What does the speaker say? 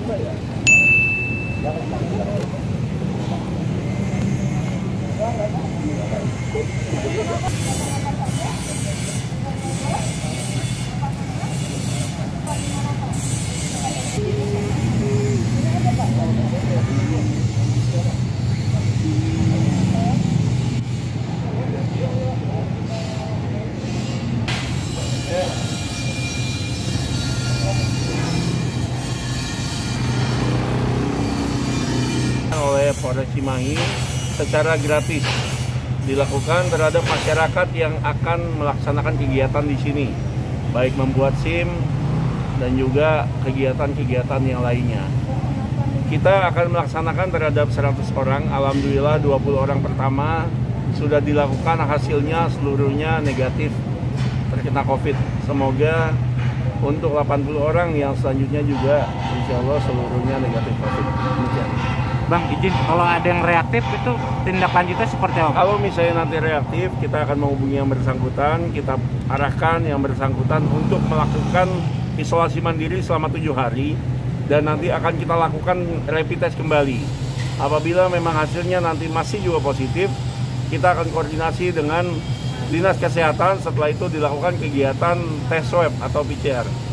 Oleh Polres Cimahi secara gratis dilakukan terhadap masyarakat yang akan melaksanakan kegiatan di sini, baik membuat SIM dan juga kegiatan-kegiatan yang lainnya. Kita akan melaksanakan terhadap 100 orang, alhamdulillah 20 orang pertama sudah dilakukan, hasilnya seluruhnya negatif terkena COVID. Semoga untuk 80 orang yang selanjutnya juga insya Allah seluruhnya negatif COVID. Demikian. Bang, izin kalau ada yang reaktif itu tindak lanjutnya seperti apa? Kalau misalnya nanti reaktif, kita akan menghubungi yang bersangkutan, kita arahkan yang bersangkutan untuk melakukan isolasi mandiri selama 7 hari dan nanti akan kita lakukan rapid test kembali. Apabila memang hasilnya nanti masih juga positif, kita akan koordinasi dengan Dinas Kesehatan, setelah itu dilakukan kegiatan tes swab atau PCR.